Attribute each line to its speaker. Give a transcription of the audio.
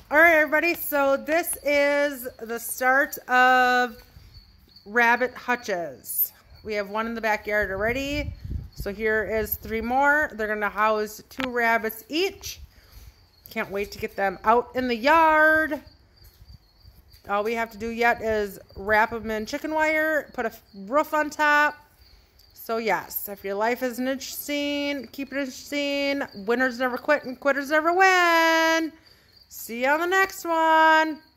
Speaker 1: All right, everybody. So this is the start of rabbit hutches. We have one in the backyard already. So here is 3 more. They're going to house 2 rabbits each. Can't wait to get them out in the yard. All we have to do yet is wrap them in chicken wire, put a roof on top. So yes, if your life isn't interesting, keep it interesting. Winners never quit and quitters never win. See you on the next one.